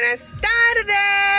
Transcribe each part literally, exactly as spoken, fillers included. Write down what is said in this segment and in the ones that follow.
buenas tardes,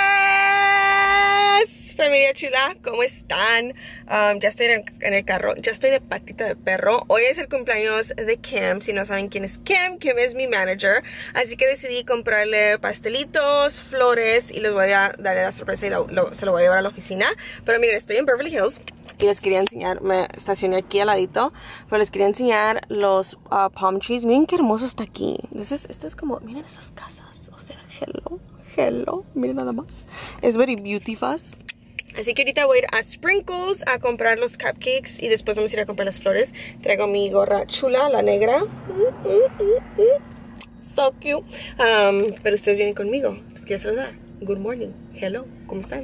familia chula, ¿cómo están? Um, ya estoy en el, en el carro, ya estoy de patita de perro. Hoy es el cumpleaños de Kim. Si no saben quién es Kim, Kim es mi manager. Así que decidí comprarle pastelitos, flores y les voy a darle la sorpresa y lo, lo, se lo voy a llevar a la oficina. Pero miren, estoy en Beverly Hills y les quería enseñar, me estacioné aquí al ladito, pero les quería enseñar los uh, palm trees. Miren qué hermoso está aquí. Esto es, esto es como, miren esas casas, o sea, hello, hello, miren nada más. Es very beautiful. Así que ahorita voy a ir a Sprinkles a comprar los cupcakes y después vamos a ir a comprar las flores. Traigo mi gorra chula, la negra. Mm, mm, mm, mm. So cute. Um, pero ustedes vienen conmigo. Les quiero saludar. Good morning. Hello. ¿Cómo están?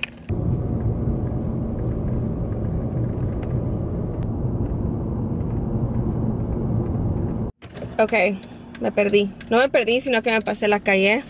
Ok, me perdí. No me perdí, sino que me pasé la calle.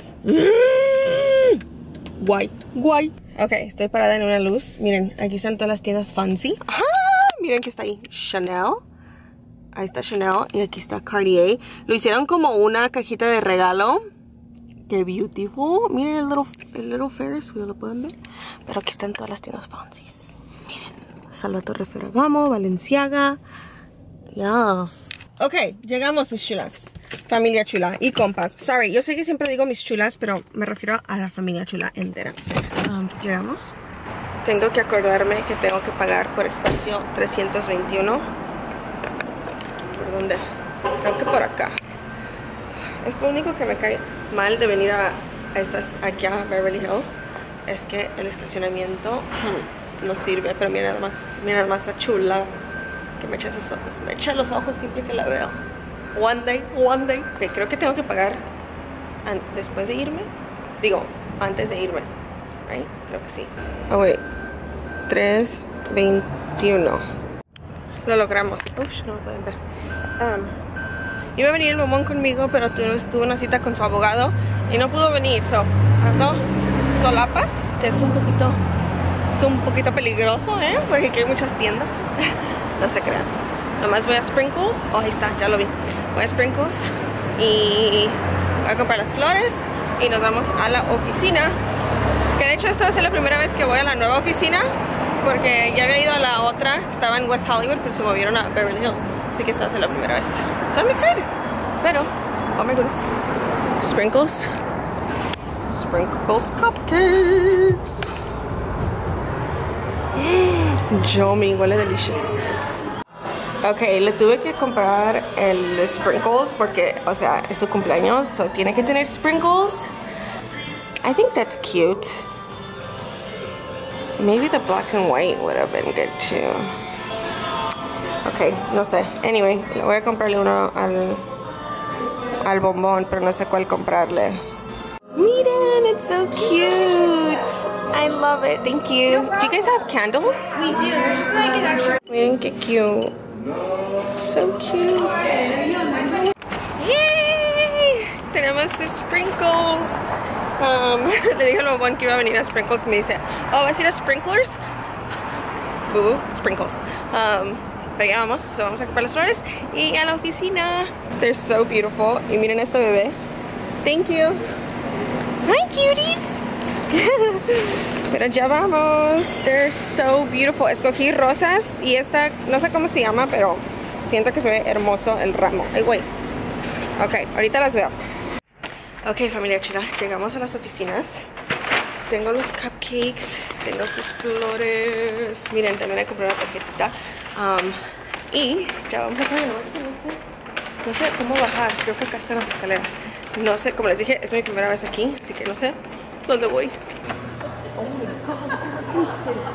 Mm. Guay, guay. Ok, estoy parada en una luz. Miren, aquí están todas las tiendas fancy. ¡Ah! Miren que está ahí Chanel. Ahí está Chanel y aquí está Cartier. Lo hicieron como una cajita de regalo. ¡Qué beautiful! Miren el little, el little Ferris wheel, ¿lo pueden ver? Pero aquí están todas las tiendas fancy. Miren, Salvatore Ferragamo, Balenciaga. Yes. Ok, llegamos, mis chulas. Familia chula y compas. Sorry, yo sé que siempre digo mis chulas, pero me refiero a la familia chula entera. Um, llegamos. Tengo que acordarme que tengo que pagar por espacio trescientos veintiuno. ¿Por dónde? Creo que por acá. Es lo único que me cae mal de venir a, a estas, aquí a Beverly Hills. Es que el estacionamiento hmm, no sirve. Pero mira nada más, mira nada más esa chula que me echa esos ojos. Me echa los ojos siempre que la veo. One day, one day. Okay, creo que tengo que pagar después de irme. Digo, antes de irme. Right? Creo que sí. Oh, wait. tres veintiuno. Lo logramos. Uf, no lo pueden ver. Um, iba a venir el mamón conmigo, pero tuvo una cita con su abogado y no pudo venir. So, ando solapas, que es un poquito, es un poquito peligroso, ¿eh? Porque aquí hay muchas tiendas. No se crean. Nomás voy a Sprinkles. Oh, ahí está, ya lo vi. Voy a Sprinkles y voy a comprar las flores y nos vamos a la oficina. Que de hecho esta va a ser la primera vez que voy a la nueva oficina, porque ya había ido a la otra, estaba en West Hollywood, pero se movieron a Beverly Hills. Así que esta va a ser la primera vez. So I'm excited. Pero, oh my goodness. Sprinkles. Sprinkles cupcakes. Yummy, huele delicious. Ok, le tuve que comprar el Sprinkles porque, o sea, es su cumpleaños, so tiene que tener Sprinkles. I think that's cute. Maybe the black and white would have been good too. Ok, no sé. Anyway, le voy a comprarle uno al, al bombón, pero no sé cuál comprarle. Miren, it's so cute. I love it. Thank you. Do you guys have candles? We do. There's just like an extra. Miren qué cute. So cute. Yay! Tenemos sus Sprinkles. Um, le dije al bombón que iba a venir a Sprinkles. Me dice, oh, ¿vas a ir a Sprinklers? Boo, Sprinkles. Um, pero ya vamos. So vamos a comprar las flores y a la oficina. They're so beautiful. Y miren esta bebé. Thank you. Hi, cuties. Pero ya vamos. They're so beautiful. Escogí rosas y esta, no sé cómo se llama, pero siento que se ve hermoso el ramo. Ay, güey. Ok, ahorita las veo. Ok, familia chula, llegamos a las oficinas. Tengo los cupcakes, tengo sus flores. Miren, también he comprado una tarjetita. Um, y ya vamos a poner, no sé, no sé cómo bajar. Creo que acá están las escaleras. No sé, como les dije, es mi primera vez aquí, así que no sé dónde voy. Oh my God, what is this?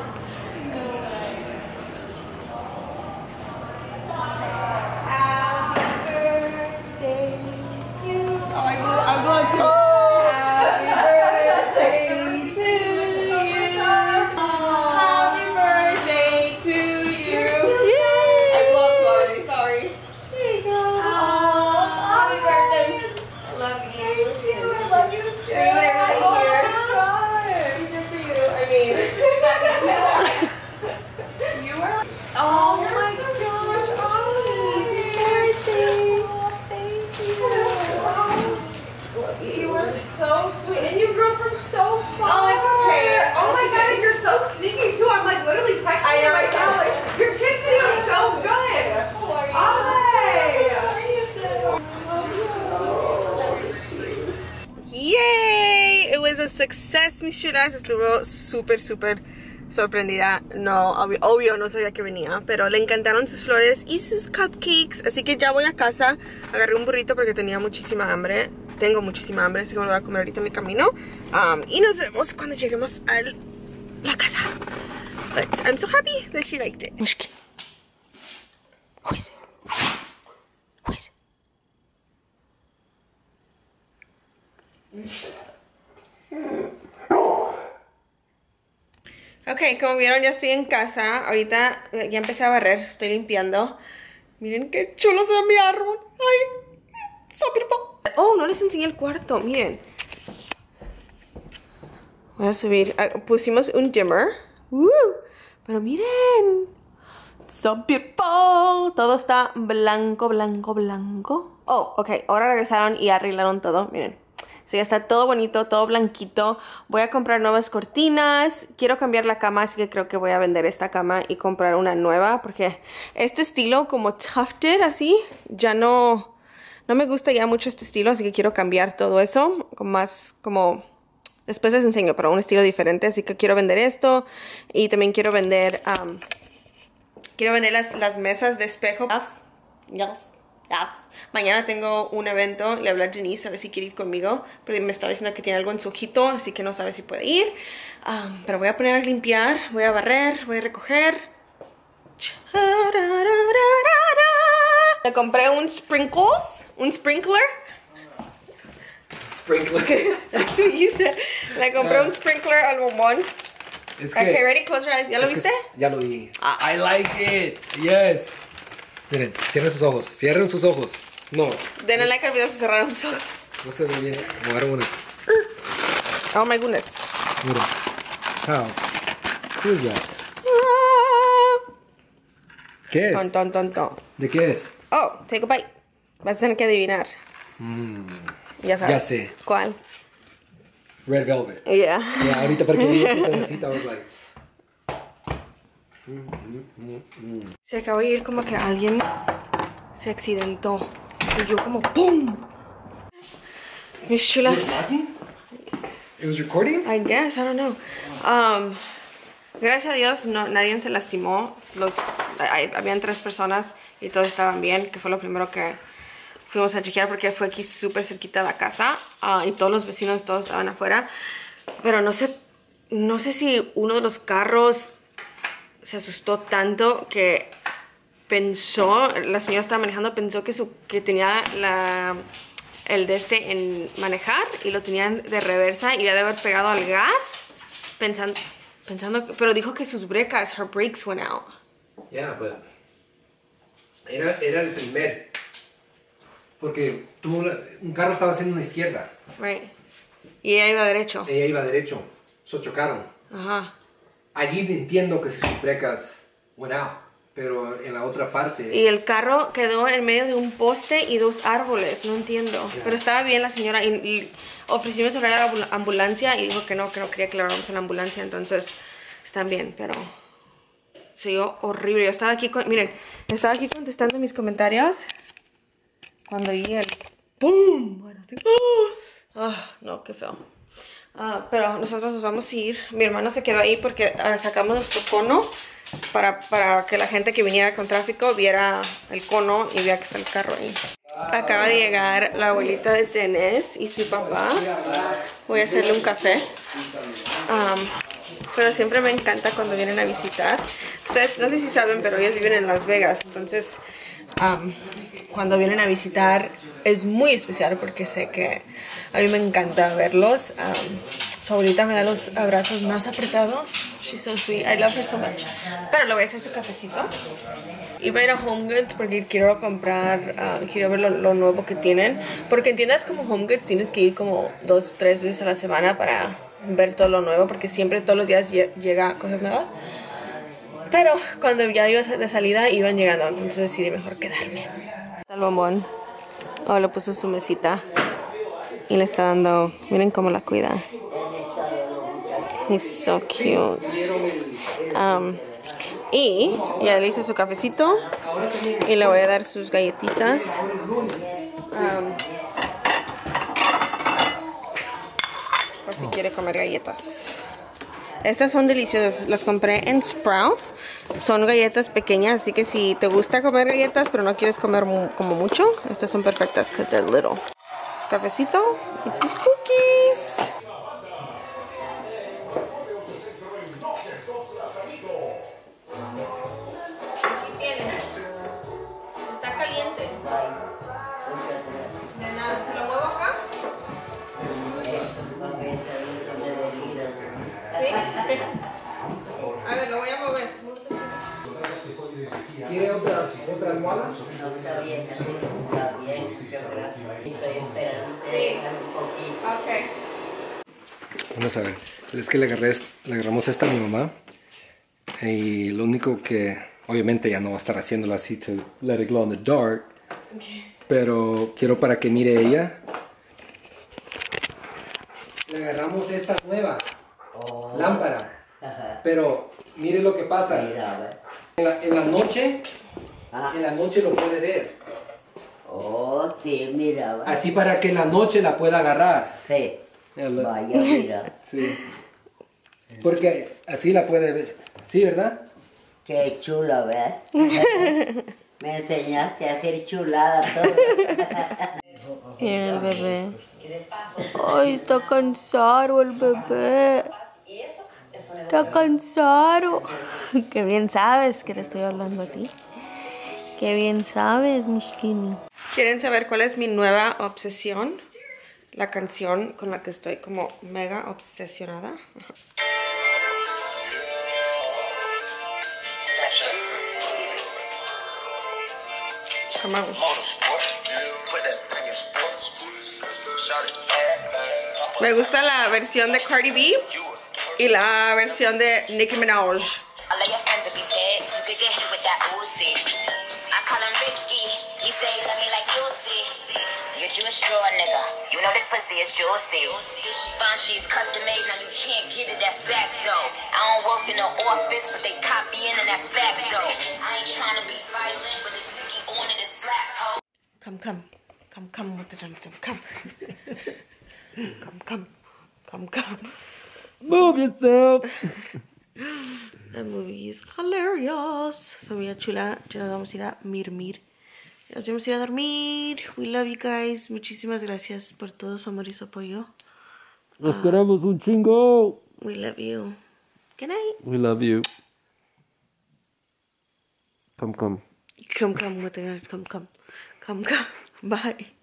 Happy birthday to you. Oh, I will, I'm going to. Happy birthday to you. Happy birthday to you. Yay! I blew up too already, sorry. There you go. Oh, happy birthday. I love you. I love you too. Are you everybody here? ¡Yay! It was a success, mis chulas. Estuvo súper, súper sorprendida. No, obvio, obvio, no sabía que venía, pero le encantaron sus flores y sus cupcakes. Así que ya voy a casa. Agarré un burrito porque tenía muchísima hambre. Tengo muchísima hambre, así que me lo voy a comer ahorita en mi camino. Um, y nos vemos cuando lleguemos a la casa. But I'm so happy that she liked it. Mushki. Who is it? Who is it? Ok, como vieron ya estoy en casa. Ahorita ya empecé a barrer, estoy limpiando. Miren qué chulo se ve mi árbol. Ay, so beautiful. Oh, no les enseñé el cuarto, miren. Voy a subir, uh, pusimos un dimmer. Uh, pero miren, so beautiful. Todo está blanco, blanco, blanco. Oh, ok, ahora regresaron y arreglaron todo, miren. So ya está todo bonito, todo blanquito. Voy a comprar nuevas cortinas. Quiero cambiar la cama, así que creo que voy a vender esta cama y comprar una nueva. Porque este estilo como tufted así, ya no, no me gusta ya mucho este estilo. Así que quiero cambiar todo eso. Más como, después les enseño, pero un estilo diferente. Así que quiero vender esto. Y también quiero vender, um, quiero vender las, las mesas de espejo. Yes, yes, yes. Mañana tengo un evento, le hablé a Denise a ver si quiere ir conmigo, pero me estaba diciendo que tiene algo en su ojito, así que no sabe si puede ir. Um, pero voy a poner a limpiar, voy a barrer, voy a recoger. Le compré un sprinkles, un sprinkler. Sprinkler. Así dice. Le compré un sprinkler al bombón. Es que, okay, ready, close your eyes. ¿Ya lo viste? Ya lo vi. Ah. I like it. Yes. Miren, cierren sus ojos. Cierren sus ojos. No. Denle like al video si cerraron sus ojos. No se ve bien. Agarra una. Oh my goodness. Miren. How? Who is that? Ah. ¿Qué es? Ton, ton, ton, ton. ¿De qué es? Oh, take a bite. Vas a tener que adivinar. Mm, Ya sabes. ya sé. ¿Cuál? Red Velvet. Yeah. Yeah, ahorita porque vi este pedacito, I was like... Mm, mm, mm, mm. Se acabó de ir como que alguien se accidentó. Y yo como ¡pum! Mis chulas. Was it talking? It was recording? I guess, I don't know. Um, gracias a Dios no, nadie se lastimó. Los, hay, habían tres personas y todos estaban bien, que fue lo primero que fuimos a chequear porque fue aquí súper cerquita de la casa. Uh, y todos los vecinos, todos estaban afuera. Pero no sé, no sé si uno de los carros se asustó tanto que pensó, la señora estaba manejando, pensó que, su, que tenía la, el de este en manejar y lo tenían de reversa y le debe haber pegado al gas pensando, pensando, pero dijo que sus brecas, her brakes went out. Yeah, but era, era el primer, porque tú, un carro estaba haciendo una izquierda. Right. Y ella iba derecho. Ella iba derecho, so chocaron. Ajá. Allí entiendo que si sus brecas went out, pero en la otra parte... Y el carro quedó en medio de un poste y dos árboles, no entiendo. Yeah. Pero estaba bien la señora y, y ofrecimos hablar a la ambulancia y dijo que no, que no quería que la habláramos en la ambulancia, entonces están bien, pero... Se oyó horrible. Yo estaba aquí, con, miren, estaba aquí contestando mis comentarios cuando oí el ¡pum! Bueno, oh, oh, no, qué feo. Uh, pero nosotros nos vamos a ir. Mi hermano se quedó ahí porque uh, sacamos nuestro cono para, para que la gente que viniera con tráfico viera el cono y viera que está el carro ahí. Acaba de llegar la abuelita de Tenés y su papá. Voy a hacerle un café. Um, pero siempre me encanta cuando vienen a visitar. Ustedes no sé si saben, pero ellos viven en Las Vegas. Entonces, um, cuando vienen a visitar es muy especial porque sé que a mí me encanta verlos. Um, su abuelita me da los abrazos más apretados. She's so sweet. I love her so much. Pero le voy a hacer su cafecito. Iba a ir a Home Goods porque quiero comprar, uh, quiero ver lo, lo nuevo que tienen. Porque en tiendas como Home Goods tienes que ir como dos, tres veces a la semana para ver todo lo nuevo. Porque siempre todos los días llega cosas nuevas. Pero cuando ya iba de salida iban llegando. Entonces decidí mejor quedarme. El bombón. Oh, le puso su mesita. Y le está dando, miren cómo la cuida. He's so cute. Um, y ya le hice su cafecito. Y le voy a dar sus galletitas. Um, por si quiere comer galletas. Estas son deliciosas, las compré en Sprouts. Son galletas pequeñas, así que si te gusta comer galletas pero no quieres comer mu como mucho, estas son perfectas because they're little. Su cafecito y sus cookies. Aquí tiene. Está caliente. De nada, ¿se lo muevo acá? ¿Sí? A ver, lo voy a mover. ¿Quiere otra, otra almohada? Sí. Ok. Vamos a ver. Es que le, agarré, le agarramos esta a mi mamá. Y lo único que... Obviamente ya no va a estar haciéndolo así to let it glow in the dark. Pero quiero para que mire ella. Le agarramos esta nueva oh. lámpara. Ajá. Pero mire lo que pasa. En la, en la noche, ah. en la noche lo puede ver. Oh, sí, mira. Así para que en la noche la pueda agarrar. Sí. Vaya, mira. Sí. Porque así la puede ver. Sí, ¿verdad? Qué chulo, ¿ves? Me enseñaste a hacer chulada todo. Mira el bebé. Ay, está cansado el bebé. Está cansado. Qué bien sabes que te estoy hablando a ti. Qué bien sabes, Muskini. ¿Quieren saber cuál es mi nueva obsesión? La canción con la que estoy como mega obsesionada. Come on. Me gusta la versión de Cardi B y la versión de Nicki Minaj. Come, come, come, come with the dum dum, come. Come, come, come, come. Move yourself. The movie is hilarious. Familia chula, ya nos vamos a ir a mirmir. Nos vamos a ir a dormir. We love you guys. Muchísimas gracias por todo su amor y su apoyo. Nos queremos un chingo. We love you. Good night. We love you. Come, come. Come, come with the come, come. Come, come. Bye.